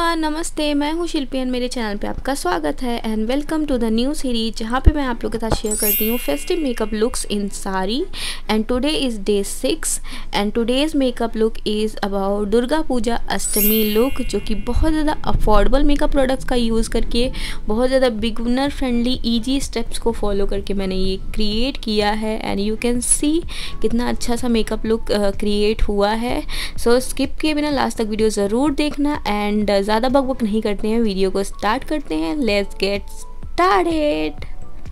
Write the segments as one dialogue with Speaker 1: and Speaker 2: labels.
Speaker 1: Everyone, नमस्ते। मैं हूँ शिल्पी एंड मेरे चैनल पे आपका स्वागत है and welcome to the new series, जहाँ पे मैं आप लोगों के साथ शेयर करती हूँ festive makeup looks in sari. And today is day 6 and today's makeup look is about Durga Puja Ashtami look, जो कि बहुत ज़्यादा अफोर्डेबल मेकअप प्रोडक्ट्स का यूज़ करके बहुत ज़्यादा बिगिनर फ्रेंडली ईजी स्टेप्स को फॉलो करके मैंने ये क्रिएट किया है। एंड यू कैन सी कितना अच्छा सा मेकअप लुक क्रिएट हुआ है। सो स्किप किए बिना लास्ट तक वीडियो ज़रूर देखना। एंड ज़्यादा बकबक नहीं करते हैं, वीडियो को स्टार्ट करते हैं। Let's get started.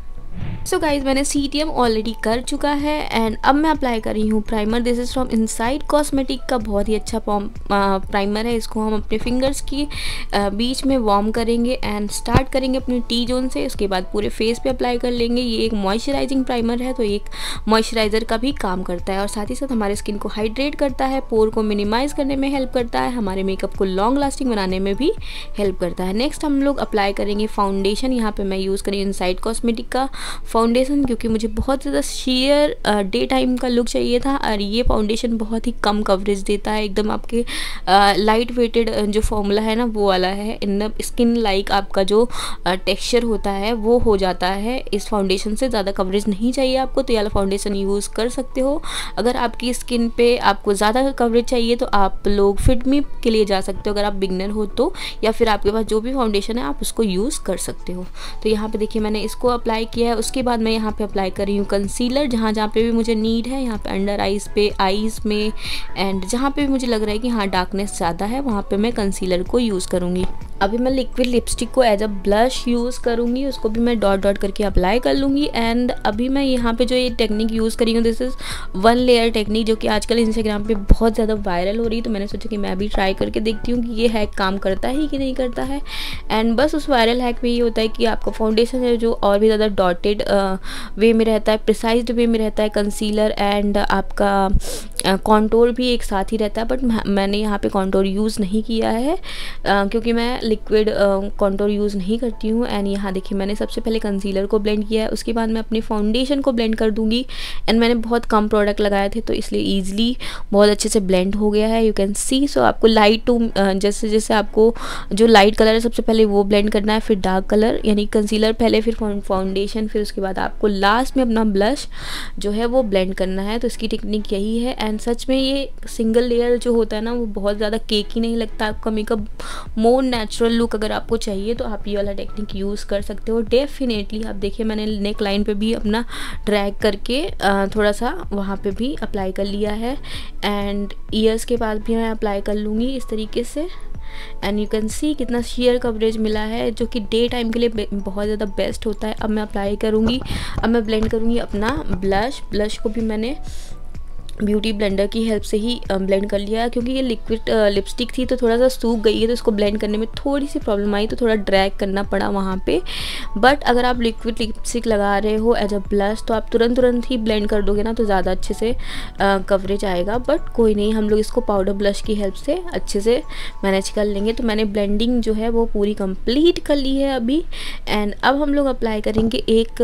Speaker 1: So guys, मैंने CTM ऑलरेडी कर चुका है एंड अब मैं अप्लाई कर रही हूँ primer. This is from inside cosmetic का बहुत ही अच्छा प्राइमर है। इसको हम अपने फिंगर्स की बीच में वार्म करेंगे एंड स्टार्ट करेंगे अपनी टी जोन से, उसके बाद पूरे फेस पे अप्लाई कर लेंगे। ये एक मॉइस्चराइजिंग प्राइमर है, तो एक मॉइस्चराइज़र का भी काम करता है और साथ ही साथ हमारे स्किन को हाइड्रेट करता है, पोर को मिनिमाइज़ करने में हेल्प करता है, हमारे मेकअप को लॉन्ग लास्टिंग बनाने में भी हेल्प करता है। नेक्स्ट हम लोग अप्लाई करेंगे फाउंडेशन। यहाँ पर मैं यूज़ करी इनसाइड कॉस्मेटिक का फाउंडेशन, क्योंकि मुझे बहुत ज़्यादा शेयर डे टाइम का लुक चाहिए था और ये फाउंडेशन बहुत ही कम कवरेज देता है। एकदम आपके लाइट वेटेड जो फॉर्मूला है ना, वो वाला है। इन द स्किन लाइक आपका जो टेक्सचर होता है वो हो जाता है। इस फाउंडेशन से ज़्यादा कवरेज नहीं चाहिए आपको, तो ये वाला फाउंडेशन यूज़ कर सकते हो। अगर आपकी स्किन पे आपको ज़्यादा कवरेज चाहिए तो आप लोग फिट मी के लिए जा सकते हो, अगर आप बिगनर हो तो, या फिर आपके पास जो भी फाउंडेशन है आप उसको यूज़ कर सकते हो। तो यहाँ पे देखिए मैंने इसको अप्लाई किया है। उसके बाद मैं यहाँ पे अप्लाई कर रही हूँ कंसीलर, जहाँ जहाँ पे भी मुझे नीड है। यहाँ पे अंडर आइज़ पे, आइज़ में, एंड जहाँ पे भी मुझे लग रहा है कि हाँ डार्कनेस ज़्यादा है, वहाँ पे मैं कंसीलर को यूज़ करूँगी। अभी मैं लिक्विड लिपस्टिक को एज अ ब्लश यूज़ करूँगी, उसको भी मैं डॉट डॉट करके अप्लाई कर लूँगी। एंड अभी मैं यहाँ पे जो ये टेक्निक यूज़ करी हूँ, दिस इज़ 1 लेयर टेक्निक, जो कि आजकल इंस्टाग्राम पे बहुत ज़्यादा वायरल हो रही है। तो मैंने सोचा कि मैं भी ट्राई करके देखती हूँ कि ये हैक काम करता है कि नहीं करता है। एंड बस उस वायरल हैक में ये होता है कि आपका फाउंडेशन है जो और भी ज़्यादा डॉटेड वे में रहता है, प्रिसाइज्ड वे में रहता है कंसीलर, एंड आपका कॉन्टोर भी एक साथ ही रहता है। बट मैंने यहाँ पे कॉन्टोर यूज़ नहीं किया है क्योंकि मैं लिक्विड कॉन्टोर यूज़ नहीं करती हूँ। एंड यहाँ देखिए मैंने सबसे पहले कंसीलर को ब्लेंड किया है, उसके बाद मैं अपनी फाउंडेशन को ब्लेंड कर दूँगी। एंड मैंने बहुत कम प्रोडक्ट लगाए थे तो इसलिए ईजिली बहुत अच्छे से ब्लेंड हो गया है, यू कैन सी। सो आपको लाइट टू जैसे जैसे आपको जो लाइट कलर है सबसे पहले वो ब्लेंड करना है, फिर डार्क कलर यानी कंसीलर पहले, फिर फाउंडेशन, फिर उसके बाद आपको लास्ट में अपना ब्लश जो है वो ब्लेंड करना है। तो इसकी टेक्निक यही है। एंड सच में ये सिंगल लेयर जो होता है ना, वो बहुत ज़्यादा केकी नहीं लगता। आपका मेकअप मोर नेचुरल लुक अगर आपको चाहिए तो आप ये वाला टेक्निक यूज़ कर सकते हो डेफिनेटली। आप देखिए मैंने नेक लाइन पे भी अपना ड्रैग करके थोड़ा सा वहाँ पे भी अप्लाई कर लिया है। एंड ईयर्स के पास भी मैं अप्लाई कर लूँगी इस तरीके से। एंड यू कैन सी कितना शेयर कवरेज मिला है, जो कि डे टाइम के लिए बहुत ज़्यादा बेस्ट होता है। अब मैं अप्लाई करूँगी, अब मैं ब्लेंड करूँगी अपना ब्लश को भी मैंने ब्यूटी ब्लेंडर की हेल्प से ही ब्लेंड कर लिया, क्योंकि ये लिक्विड लिपस्टिक थी तो थोड़ा सा सूख गई है, तो इसको ब्लेंड करने में थोड़ी सी प्रॉब्लम आई, तो थोड़ा ड्रैग करना पड़ा वहाँ पे। बट अगर आप लिक्विड लिपस्टिक लगा रहे हो एज अ ब्लश तो आप तुरंत ही ब्लेंड कर दोगे ना, तो ज़्यादा अच्छे से कवरेज आएगा। बट कोई नहीं, हम लोग इसको पाउडर ब्लश की हेल्प से अच्छे से मैनेज कर लेंगे। तो मैंने ब्लेंडिंग जो है वो पूरी कंप्लीट कर ली है अभी। एंड अब हम लोग अप्लाई करेंगे एक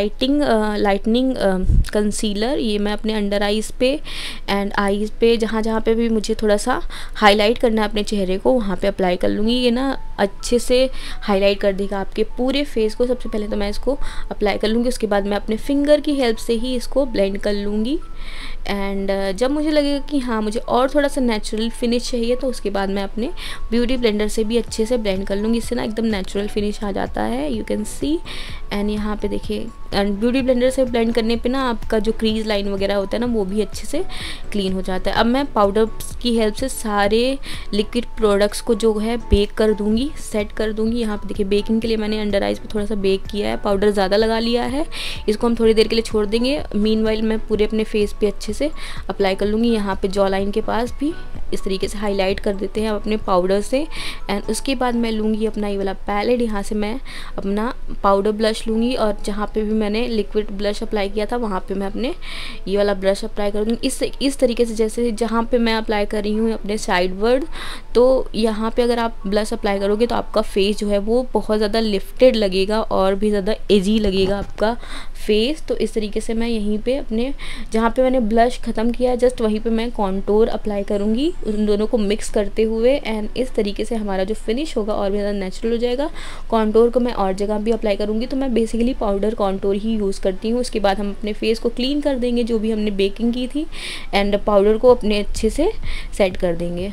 Speaker 1: लाइटनिंग कंसीलर। ये मैं अपने अंडर आइज़ पे एंड आईज पे, जहाँ जहाँ पे भी मुझे थोड़ा सा हाईलाइट करना है अपने चेहरे को, वहाँ पे अप्लाई कर लूँगी। ये ना अच्छे से हाईलाइट कर देगा आपके पूरे फेस को। सबसे पहले तो मैं इसको अप्लाई कर लूँगी, उसके बाद मैं अपने फिंगर की हेल्प से ही इसको ब्लेंड कर लूँगी। एंड जब मुझे लगेगा कि हाँ मुझे और थोड़ा सा नेचुरल फिनिश चाहिए, तो उसके बाद मैं अपने ब्यूटी ब्लेंडर से भी अच्छे से ब्लेंड कर लूँगी। इससे ना एकदम नेचुरल फिनिश आ जाता है, यू कैन सी। एंड यहाँ पे देखिए, एंड ब्यूटी ब्लेंडर से ब्लेंड करने पे ना आपका जो क्रीज लाइन वगैरह होता है ना, वो भी अच्छे से क्लीन हो जाता है। अब मैं पाउडर की हेल्प से सारे लिक्विड प्रोडक्ट्स को जो है बेक कर दूँगी, सेट कर दूँगी। यहाँ पे देखिए बेकिंग के लिए मैंने अंडर आइज़ पे थोड़ा सा बेक किया है, पाउडर ज़्यादा लगा लिया है। इसको हम थोड़ी देर के लिए छोड़ देंगे। मीनवाइल मैं पूरे अपने फेस पे अच्छे से अप्लाई कर लूँगी। यहाँ पे जॉ लाइन के पास भी इस तरीके से हाईलाइट कर देते हैं अपने पाउडर से। एंड उसके बाद मैं लूँगी अपना ये वाला पैलेट, यहाँ से मैं अपना पाउडर ब्लश लूँगी और जहाँ पे भी मैंने लिक्विड ब्लश अप्लाई किया था वहाँ पे मैं अपने ये वाला ब्रश अप्लाई कर दूँगी। इस तरीके से जैसे जहाँ पे मैं अप्लाई कर रही हूँ अपने साइड वर्ड, तो यहाँ पे अगर आप ब्लश अप्लाई करोगे तो आपका फेस जो है वो बहुत ज़्यादा लिफ्टेड लगेगा और भी ज़्यादा एजी लगेगा आपका फेस। तो इस तरीके से मैं यहीं पे अपने जहाँ पे मैंने ब्लश ख़त्म किया है जस्ट वहीं पे मैं कॉन्टोर अप्लाई करूँगी। उन दोनों को मिक्स करते हुए, एंड इस तरीके से हमारा जो फिनिश होगा और भी ज़्यादा नेचुरल हो जाएगा। कॉन्टोर को मैं और जगह भी अप्लाई करूँगी, तो मैं बेसिकली पाउडर कॉन्टोर ही यूज़ करती हूँ। उसके बाद हम अपने फेस को क्लीन कर देंगे जो भी हमने बेकिंग की थी, एंड पाउडर को अपने अच्छे से सेट कर देंगे।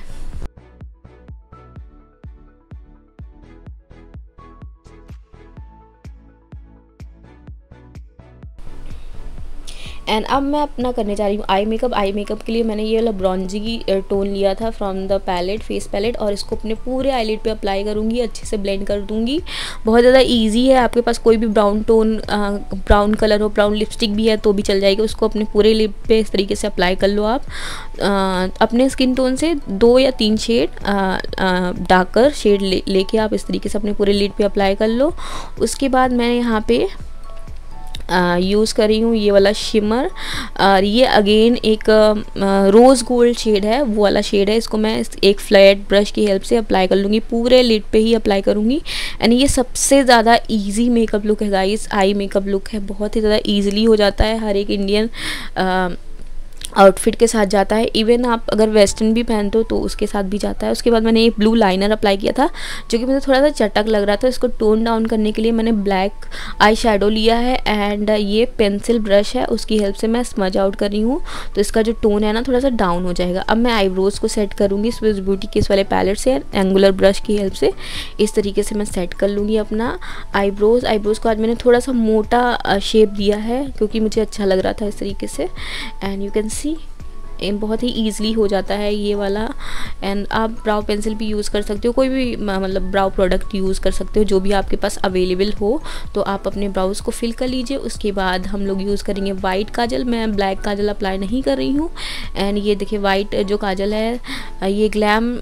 Speaker 1: एंड अब मैं अपना करने जा रही हूँ आई मेकअप। आई मेकअप के लिए मैंने ये वाला ब्रॉन्जी टोन लिया था from the palette, face palette, और इसको अपने पूरे आईलिड पे अप्लाई करूँगी, अच्छे से ब्लेंड कर दूँगी। बहुत ज़्यादा इजी है, आपके पास कोई भी ब्राउन टोन ब्राउन कलर हो, ब्राउन लिपस्टिक भी है तो भी चल जाएगी, उसको अपने पूरे लिप पे इस तरीके से अप्लाई कर लो आप। अपने स्किन टोन से 2 या 3 शेड डार्कर शेड लेके आप इस तरीके से अपने पूरे लिड पे अप्लाई कर लो। उसके बाद मैं यहाँ पे यूज़ कर रही हूँ ये वाला शिमर, और ये अगेन एक रोज़ गोल्ड शेड है, वो वाला शेड है। इसको मैं एक फ्लैट ब्रश की हेल्प से अप्लाई कर लूँगी, पूरे लिड पे ही अप्लाई करूँगी। एंड ये सबसे ज़्यादा इजी मेकअप लुक है गाइस, आई मेकअप लुक है, बहुत ही ज़्यादा ईजिली हो जाता है, हर एक इंडियन आउटफिट के साथ जाता है। इवन आप अगर वेस्टर्न भी पहनते हो तो उसके साथ भी जाता है। उसके बाद मैंने ये ब्लू लाइनर अप्लाई किया था जो कि मुझे थोड़ा सा चटक लग रहा था, इसको टोन डाउन करने के लिए मैंने ब्लैक आई शेडो लिया है, एंड ये पेंसिल ब्रश है उसकी हेल्प से मैं स्मज आउट कर रही हूँ, तो इसका जो टोन है ना थोड़ा सा डाउन हो जाएगा। अब मैं आईब्रोज़ को सेट करूँगी स्विस ब्यूटी के इस वाले पैलेट से, एंगुलर ब्रश की हेल्प से इस तरीके से मैं सेट कर लूँगी अपना आईब्रोज़। आईब्रोज़ को आज मैंने थोड़ा सा मोटा शेप दिया है क्योंकि मुझे अच्छा लग रहा था इस तरीके से, एंड यू कैन सी बहुत ही ईजिली हो जाता है ये वाला। एंड आप ब्राउ पेंसिल भी यूज़ कर सकते हो, कोई भी मतलब ब्राउ प्रोडक्ट यूज़ कर सकते हो जो भी आपके पास अवेलेबल हो, तो आप अपने ब्राउज को फिल कर लीजिए। उसके बाद हम लोग यूज़ करेंगे वाइट काजल। मैं ब्लैक काजल अप्लाई नहीं कर रही हूँ, एंड ये देखिए वाइट जो काजल है ये ग्लैम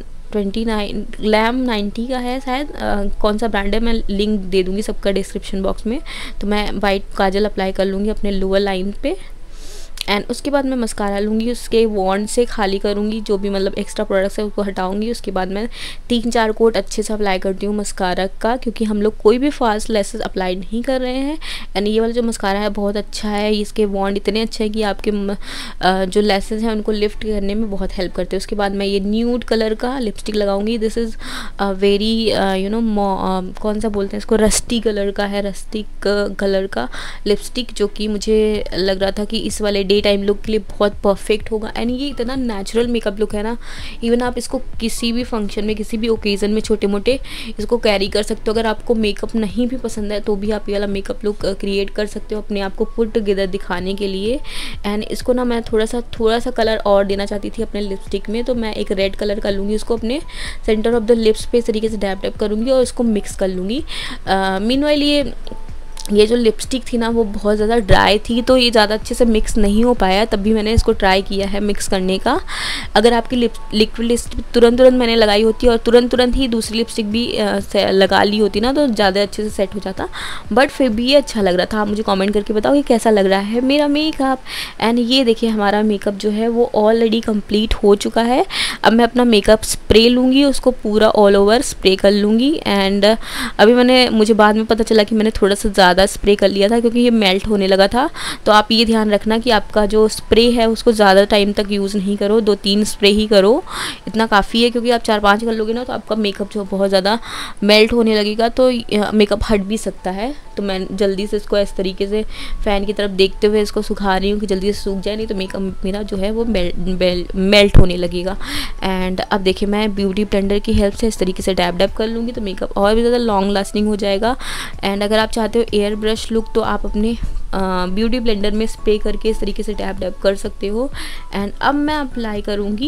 Speaker 1: 90 का है शायद, कौन सा ब्रांड है मैं लिंक दे दूँगी सबका डिस्क्रिप्शन बॉक्स में। तो मैं वाइट काजल अप्लाई कर लूँगी अपने लोअर लाइन पे, एंड उसके बाद मैं मस्कारा लूँगी, उसके वॉन्ड से खाली करूँगी, जो भी मतलब एक्स्ट्रा प्रोडक्ट्स है उसको हटाऊँगी। उसके बाद मैं 3-4 कोट अच्छे से अप्लाई करती हूँ मस्कारा का, क्योंकि हम लोग कोई भी फास्ट लेसेस अप्लाई नहीं कर रहे हैं। एंड ये वाला जो मस्कारा है बहुत अच्छा है, इसके वॉन्ड इतने अच्छे हैं कि आपके जो लेसेस हैं उनको लिफ्ट करने में बहुत हेल्प करते हैं। उसके बाद मैं ये न्यूड कलर का लिपस्टिक लगाऊंगी। दिस इज़ वेरी कौन सा बोलते हैं इसको, रस्टी कलर का है, रस्टिक कलर का लिपस्टिक, जो कि मुझे लग रहा था कि इस वाले डे टाइम लुक के लिए बहुत परफेक्ट होगा। एंड ये इतना नेचुरल मेकअप लुक है ना, इवन आप इसको किसी भी फंक्शन में, किसी भी ओकेज़न में छोटे मोटे इसको कैरी कर सकते हो। अगर आपको मेकअप नहीं भी पसंद है तो भी आप ये वाला मेकअप लुक क्रिएट कर सकते हो अपने आप को पुट टुगेदर दिखाने के लिए। एंड इसको ना मैं थोड़ा सा कलर और देना चाहती थी अपने लिपस्टिक में, तो मैं एक रेड कलर का लूँगी, उसको अपने सेंटर ऑफ द लिप्स पे इस तरीके से डैप डैप करूँगी और इसको मिक्स कर लूँगी। मीनवाइल ये जो लिपस्टिक थी ना वो बहुत ज़्यादा ड्राई थी, तो ये ज़्यादा अच्छे से मिक्स नहीं हो पाया, तब भी मैंने इसको ट्राई किया है मिक्स करने का। अगर आपकी लिक्विड लिपस्टिक तुरंत मैंने लगाई होती और तुरंत ही दूसरी लिपस्टिक भी लगा ली होती ना, तो ज़्यादा अच्छे से सेट हो जाता, बट फिर भी ये अच्छा लग रहा था। आप मुझे कमेंट करके बताओ कि कैसा लग रहा है मेरा मेकअप। एंड ये देखिए हमारा मेकअप जो है वो ऑलरेडी कंप्लीट हो चुका है। अब मैं अपना मेकअप स्प्रे लूँगी, उसको पूरा ऑल ओवर स्प्रे कर लूँगी। एंड अभी मुझे बाद में पता चला कि मैंने थोड़ा सा ज़्यादा स्प्रे कर लिया था क्योंकि ये मेल्ट होने लगा था। तो आप ये ध्यान रखना कि आपका जो स्प्रे है उसको ज़्यादा टाइम तक यूज़ नहीं करो, 2-3 स्प्रे ही करो, इतना काफ़ी है। क्योंकि आप 4-5 कर लोगे ना तो आपका मेकअप जो बहुत ज़्यादा मेल्ट होने लगेगा, तो मेकअप हट भी सकता है। तो मैं जल्दी से इसको इस तरीके से फ़ैन की तरफ देखते हुए इसको सुखा रही हूँ कि जल्दी से सूख जाए, नहीं तो मेकअप मेरा जो है वो मेल्ट होने लगेगा। एंड अब देखिए मैं ब्यूटी ब्लेंडर की हेल्प से इस तरीके से डैब डैब कर लूँगी, तो मेकअप और भी ज़्यादा लॉन्ग लास्टिंग हो जाएगा। एंड अगर आप चाहते हो एयर ब्रश लुक तो आप अपने ब्यूटी ब्लेंडर में स्प्रे करके इस तरीके से डैब डैब कर सकते हो। एंड अब मैं अप्लाई करूँगी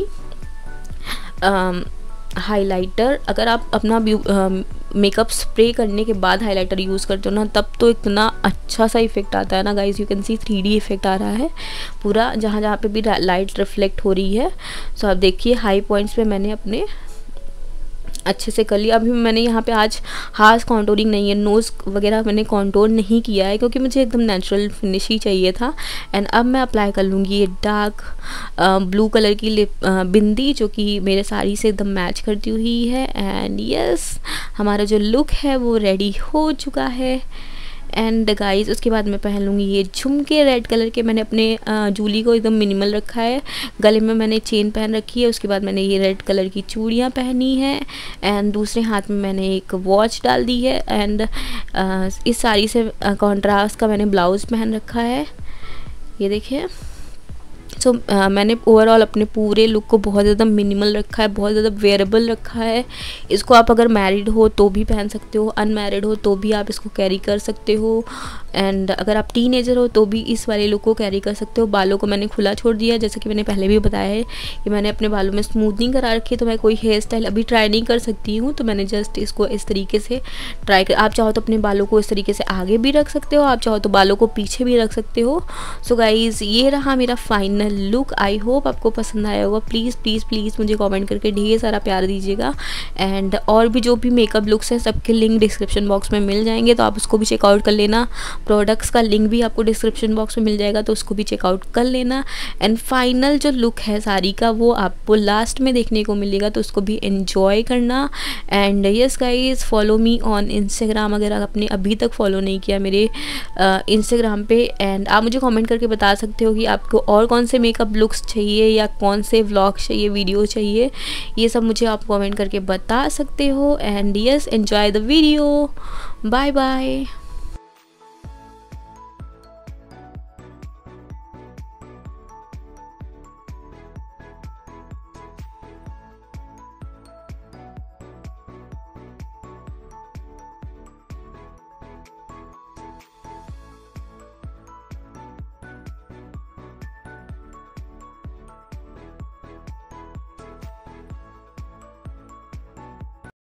Speaker 1: हाइलाइटर। अगर आप अपना मेकअप स्प्रे करने के बाद हाइलाइटर यूज़ करते हो ना, तब तो इतना अच्छा सा इफेक्ट आता है ना guys, you can see 3D effect आ रहा है पूरा, जहाँ जहाँ पे भी लाइट रिफ्लेक्ट हो रही है। सो आप देखिए हाई पॉइंट्स पे मैंने अपने अच्छे से कर लिया। अभी मैंने यहाँ पे आज हार्श कॉन्टोरिंग नहीं है, नोज़ वगैरह मैंने कॉन्टोर नहीं किया है क्योंकि मुझे एकदम नेचुरल फिनिश ही चाहिए था। एंड अब मैं अप्लाई कर लूँगी ये डार्क ब्लू कलर की लिप बिंदी, जो कि मेरे साड़ी से एकदम मैच करती हुई है। एंड यस, हमारा जो लुक है वो रेडी हो चुका है। एंड गाइस उसके बाद मैं पहन लूँगी ये झुमके रेड कलर के। मैंने अपने जूली को एकदम मिनिमल रखा है, गले में मैंने चेन पहन रखी है। उसके बाद मैंने ये रेड कलर की चूड़ियाँ पहनी है एंड दूसरे हाथ में मैंने एक वॉच डाल दी है। एंड इस साड़ी से कॉन्ट्रास्ट का मैंने ब्लाउज़ पहन रखा है, ये देखिए। सो मैंने ओवरऑल अपने पूरे लुक को बहुत ज़्यादा मिनिमल रखा है, बहुत ज़्यादा वेयरेबल रखा है। इसको आप अगर मैरिड हो तो भी पहन सकते हो, अनमैरिड हो तो भी आप इसको कैरी कर सकते हो, एंड अगर आप टीनेजर हो तो भी इस वाले लुक को कैरी कर सकते हो। बालों को मैंने खुला छोड़ दिया, जैसे कि मैंने पहले भी बताया है कि मैंने अपने बालों में स्मूथनिंग करा रखी है, तो मैं कोई हेयर स्टाइल अभी ट्राई नहीं कर सकती हूँ। तो मैंने जस्ट इसको इस तरीके से ट्राई कर, आप चाहो तो अपने बालों को इस तरीके से आगे भी रख सकते हो, आप चाहो तो बालों को पीछे भी रख सकते हो। सो गाइज़ ये रहा मेरा फाइनल लुक। आई होप आपको पसंद आया होगा। प्लीज़ प्लीज़ प्लीज़ मुझे कमेंट करके ढेर सारा प्यार दीजिएगा। एंड और भी जो भी मेकअप लुक्स हैं सबके लिंक डिस्क्रिप्शन बॉक्स में मिल जाएंगे, तो आप उसको भी चेकआउट कर लेना। प्रोडक्ट्स का लिंक भी आपको डिस्क्रिप्शन बॉक्स में मिल जाएगा, तो उसको भी चेकआउट कर लेना। एंड फाइनल जो लुक है साड़ी का वो आपको लास्ट में देखने को मिलेगा, तो उसको भी एंजॉय करना। And yes guys follow me on Instagram, अगर आपने अभी तक फॉलो नहीं किया मेरे इंस्टाग्राम पे। एंड आप मुझे कमेंट करके बता सकते हो कि आपको और कौन से मेकअप लुक्स चाहिए या कौन से व्लॉग चाहिए, वीडियो चाहिए, ये सब मुझे आप कमेंट करके बता सकते हो। And yes enjoy the video, bye bye.